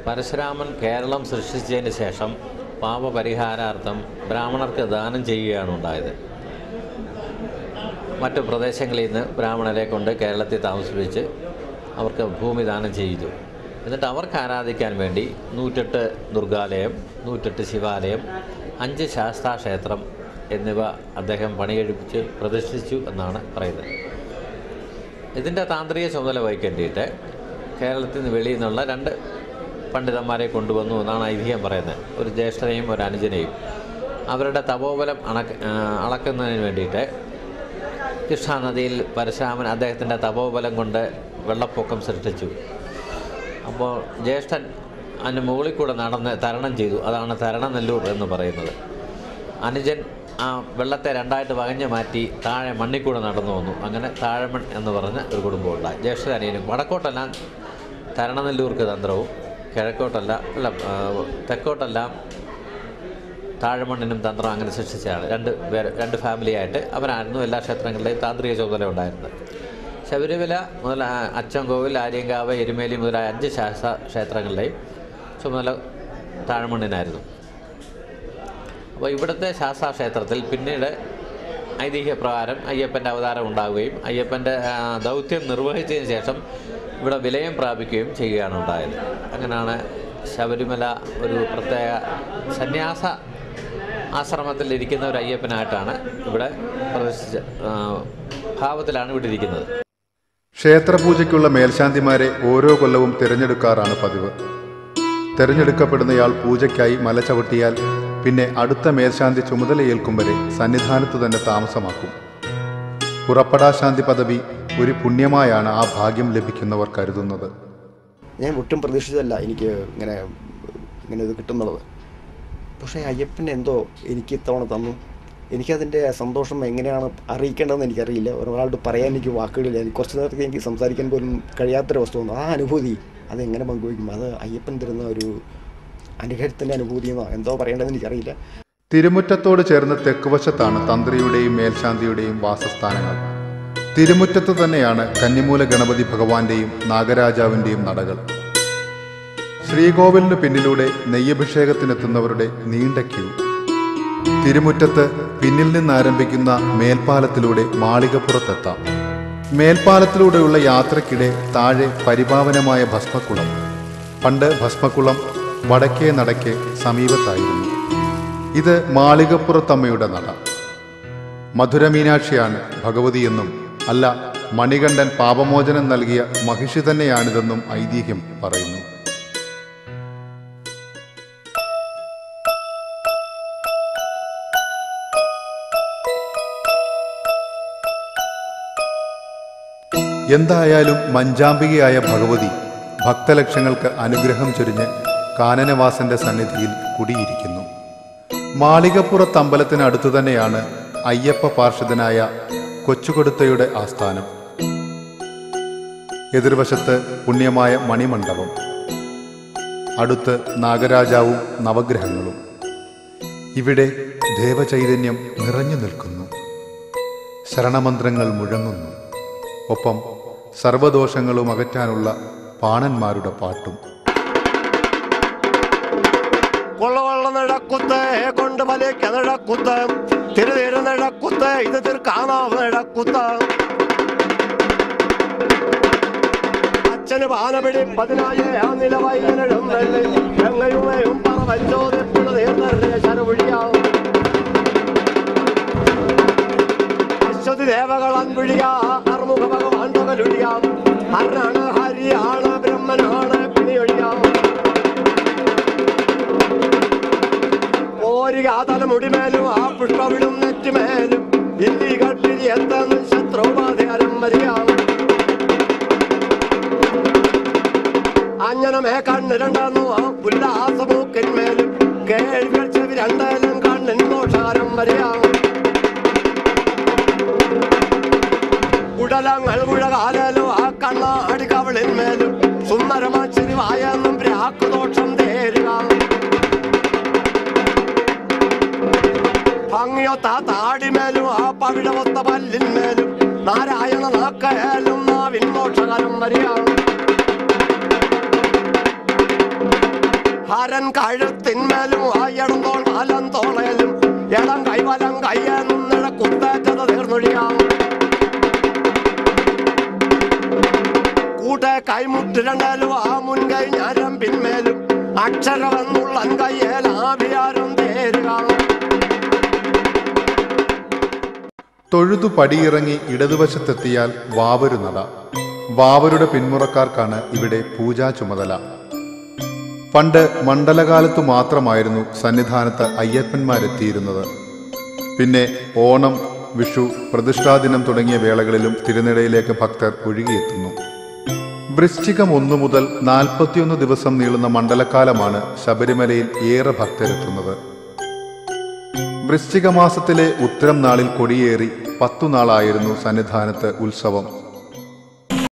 പരശുരാമൻ കേരളം സൃഷ്ടിച്ചതിന് ശേഷം പാപപരിഹാരാർത്ഥം ബ്രാഹ്മണർക്ക് ദാനം ചെയ്യുകയാണ് ഉണ്ടായത്. മറ്റു പ്രദേശങ്ങളിൽ നിന്ന് ബ്രാഹ്മണരെ കൊണ്ട് കേരളത്തിൽ താമസിപ്പിച്ച് അവർക്ക് ഭൂമി ദാനം ചെയ്തു. എന്നിട്ട് അവർക്ക് ആരാധിക്കാൻ വേണ്ടി 108 ദുർഗാലയം, 108 ശിവാലയം, 5 ശാസ്താക്ഷേത്രം എന്നിവ അദ്ദേഹം പണികഴിപ്പിച്ച് പ്രതിഷ്ഠിച്ചു എന്നാണ് പറയുന്നത്. ഇതിൻ്റെ താന്ത്രിക ചുമതല വഹിക്കേണ്ടിയിട്ട് കേരളത്തിൽ നിന്ന് വെളിയിൽ നിന്നുള്ള 2 പണ്ഡിതന്മാരെ കൊണ്ടുവന്നു എന്നാണ് ഐതിഹ്യം പറയുന്നത്. ഒരു ജ്യേഷ്ഠനെയും ഒരു അനുജനെയും. അവരുടെ തപോബലം അളക്കുന്നതിന് വേണ്ടിയിട്ട് കൃഷ്ണാനദിയിൽ പരശുരാമൻ അദ്ദേഹത്തിൻ്റെ തപോബലം കൊണ്ട് വെള്ളപ്പൊക്കം സൃഷ്ടിച്ചു. അപ്പോൾ ജ്യേഷ്ഠൻ അതിന് മുകളിൽ കൂടെ നടന്ന് തരണം ചെയ്തു. അതാണ് തരണനെല്ലൂർ എന്ന് പറയുന്നത്. അനുജൻ ആ വെള്ളത്തെ 2ആയിട്ട് വകഞ്ഞ് മാറ്റി താഴെ മണ്ണിൽ കൂടെ നടന്നു വന്നു. അങ്ങനെ താഴമൺ എന്ന് പറഞ്ഞ ഒരു കുടുംബം ഉണ്ടായി. ജ്യേഷ്ഠനീനും വടക്കോട്ടെല്ലാം തരണനെല്ലൂർക്ക് തന്ത്രവും, തെക്കോട്ടെല്ലാം താഴമണ്ണിനും തന്ത്രം അങ്ങനെ സൃഷ്ടിച്ചാണ്. 2 ഫാമിലിയായിട്ട് അവരായിരുന്നു എല്ലാ ക്ഷേത്രങ്ങളിലെയും താന്ത്രിക ചുമതല ഉണ്ടായിരുന്നത്. ശബരിമല മുതൽ അച്ചൻകോവിൽ, ആര്യങ്കാവ്, എരുമേലി മുതലായ 5 ശാസ്ത്ര ക്ഷേത്രങ്ങളുടെയും ചുമതല താഴമണ്ണിനായിരുന്നു. അപ്പോൾ ഇവിടുത്തെ ശാസ്താക്ഷേത്രത്തിൽ പിന്നീട് ഐതിഹ്യപ്രകാരം അയ്യപ്പൻ്റെ അവതാരം ഉണ്ടാവുകയും അയ്യപ്പൻ്റെ ദൗത്യം നിർവഹിച്ചതിന് ശേഷം ഇവിടെ വിലയം പ്രാപിക്കുകയും ചെയ്യുകയാണ് ഉണ്ടായത്. അങ്ങനെയാണ് ശബരിമല ഒരു പ്രത്യേക സന്യാസ ആശ്രമത്തിൽ ഇരിക്കുന്ന ഒരു അയ്യപ്പനായിട്ടാണ് ഇവിടെ പ്രദർശിച്ച ഭാവത്തിലാണ് ഇവിടെ ഇരിക്കുന്നത്. ക്ഷേത്രപൂജയ്ക്കുള്ള മേൽശാന്തിമാരെ ഓരോ കൊല്ലവും തിരഞ്ഞെടുക്കാറാണ് പതിവ്. തിരഞ്ഞെടുക്കപ്പെടുന്നയാൾ പൂജയ്ക്കായി മല ചവിട്ടിയാൽ പിന്നെ അടുത്ത മേൽശാന്തി ചുമതലയേൽക്കും വരെ സന്നിധാനത്തു തന്നെ താമസമാക്കും. പുറപ്പെടാശാന്തി പദവി ഒരു പുണ്യമായാണ് ആ ഭാഗ്യം ലഭിക്കുന്നവർ കരുതുന്നത്. ഞാൻ ഒട്ടും പ്രതീക്ഷിച്ചതല്ല എനിക്ക് ഇങ്ങനെ ഇത് കിട്ടുന്നത്. പക്ഷേ അയ്യപ്പൻ എന്തോ എനിക്ക് ഇത്തവണ തന്നു. എനിക്കതിൻ്റെ സന്തോഷം എങ്ങനെയാണ് അറിയിക്കേണ്ടതെന്ന് എനിക്കറിയില്ല. ഒരാളോട് പറയാൻ എനിക്ക് വാക്കുകളില്ല. എനിക്ക് കുറച്ച് നേരത്തേക്ക് എനിക്ക് സംസാരിക്കാൻ പോലും കഴിയാത്തൊരവസ്ഥ വന്നു. ആ അനുഭൂതി അതെങ്ങനെ പങ്കുവയ്ക്കും? അത് അയ്യപ്പൻ തരുന്ന ഒരു അനുഗ്രഹത്തിൻ്റെ അനുഭൂതിയെന്നോ എന്തോ പറയേണ്ടതെന്ന് എനിക്കറിയില്ല. തിരുമുറ്റത്തോട് ചേർന്ന് തെക്കുവശത്താണ് തന്ത്രിയുടെയും മേൽശാന്തിയുടെയും വാസസ്ഥാനങ്ങൾ. തിരുമുറ്റത്ത് തന്നെയാണ് കന്നിമൂല ഗണപതി ഭഗവാന്റെയും നാഗരാജാവിൻ്റെയും നടകൾ. ശ്രീകോവിലിന് പിന്നിലൂടെ നെയ്യഭിഷേകത്തിനെത്തുന്നവരുടെ നീണ്ട ക്യൂ. തിരുമുറ്റത്ത് പിന്നിൽ നിന്നാരംഭിക്കുന്ന മേൽപ്പാലത്തിലൂടെ മാളികപ്പുറത്തെത്താം. മേൽപ്പാലത്തിലൂടെയുള്ള യാത്രയ്ക്കിടെ താഴെ പരിപാവനമായ ഭസ്മക്കുളം. പണ്ട് ഭസ്മക്കുളം വടക്കേ നടയ്ക്ക് സമീപത്തായിരുന്നു. ഇത് മാളികപ്പുറത്തമ്മയുടെ നട. മധുരമീനാക്ഷിയാണ് ഭഗവതിയെന്നും അല്ല മണികണ്ഠൻ പാപമോചനം നൽകിയ മഹിഷി തന്നെയാണിതെന്നും ഐതിഹ്യം പറയുന്നു. എന്തായാലും മഞ്ചാംബികയായ ഭഗവതി ഭക്തലക്ഷങ്ങൾക്ക് അനുഗ്രഹം ചൊരിഞ്ഞ് കാനനവാസന്റെ സന്നിധിയിൽ കുടിയിരിക്കുന്നു. മാളികപ്പുറത്തമ്പലത്തിനടുത്തു തന്നെയാണ് അയ്യപ്പ പാർഷദനായ കൊച്ചുകൊടുത്തയുടെ ആസ്ഥാനം. എതിർവശത്ത് പുണ്യമായ മണിമണ്ഡപം, അടുത്ത് നാഗരാജാവും നവഗ്രഹങ്ങളും. ഇവിടെ ദേവചൈതന്യം നിറഞ്ഞു നിൽക്കുന്നു. ശരണമന്ത്രങ്ങൾ മുഴങ്ങുന്നു. ഒപ്പം സർവദോഷങ്ങളും അകറ്റാനുള്ള പാണന്മാരുടെ പാട്ടും. കൊള്ളവള്ള നിഴക്കുത്ത് കൊണ്ട് വലിയ നിഴക്കുത്ത്, തിരുതിരു നിഴക്കുത്ത്, ഇത് തീർക്കാനാവ് നിഴക്കുത്ത്. അച്ഛന് പാനപിടി 10 ആ നിലവൈകനും ഗംഗയുമയും പറവഞ്ചോതെപ്പുഴ നേർന്നൊഴിയാവും. അശ്വതി ദേവകൾ അൻപുഴിയ അറുമുഖ ഭഗവാൻ പകലൊഴിയാം. ഹരനാണ്, ഹരിയാണ്, ബ്രഹ്മനാണ്, പിണിയൊഴിയാം. ഓരികാതലമുടിമേലും ആ പുഷ്പവിടും നെറ്റുമേലും ഇന്ദികൾ പിരിയെത്തുന്ന ശത്രുബാധകരം വരികയാണ്. അഞ്ജനമേ കണ്ണ് 2 ആ ഉല്ലാസമൂക്കിന്മേലും കേൾവികൾ ചെവി 2 കണ്ണിൻ ദോഷാരം വരികയാണ്. ഉടലങ്ങൾ മുഴകാലും ആ കണ്ണാടി കവളിന്മേലും സുന്ദരമാച്ചിരിവായെന്നും പ്രാക്കുദോഷം തേരുക. ഭംഗിയൊത്ത താടിമേലും ആ പവിഴമൊത്ത പല്ലിന്മേലും നാരായണ നാക്കയാലും നാവിൻ ദോഷകരം വരികയാണ്. ഹരൻ കഴുത്തിന്മേലും ഇടന്തോൾ വലം തോളേലും ഇടം കൈവലം കയ്യെ നിന്നിട കുത്തേറ്റത് തീർന്നൊഴിയാം കൂട്ടെ കൈമുട്ടിരണ്ടേലും ആ മുൻകൈ ഞാരം പിന്മേലും അക്ഷരമെന്നുള്ള കയ്യേൽ ആഭിയാരം തേരുക തൊഴുതു പടിയിറങ്ങി ഇടതുവശത്തെത്തിയാൽ വാവരു നട. വാവരുടെ പിന്മുറക്കാർക്കാണ് ഇവിടെ പൂജാ ചുമതല. പണ്ട് മണ്ഡലകാലത്തു മാത്രമായിരുന്നു സന്നിധാനത്ത് അയ്യപ്പന്മാരെത്തിയിരുന്നത്. പിന്നെ ഓണം, വിഷു, പ്രതിഷ്ഠാദിനം തുടങ്ങിയ വേളകളിലും തിരുനടയിലേക്ക് ഭക്തർ ഒഴുകിയെത്തുന്നു. വൃശ്ചികം 1 മുതൽ 41 ദിവസം നീളുന്ന മണ്ഡലക്കാലമാണ് ശബരിമലയിൽ ഏറെ ഭക്തരെത്തുന്നത്. വൃശ്ചിക മാസത്തിലെ ഉത്തരം നാളിൽ കൊടിയേറി 10 നാളായിരുന്നു സന്നിധാനത്ത് ഉത്സവം.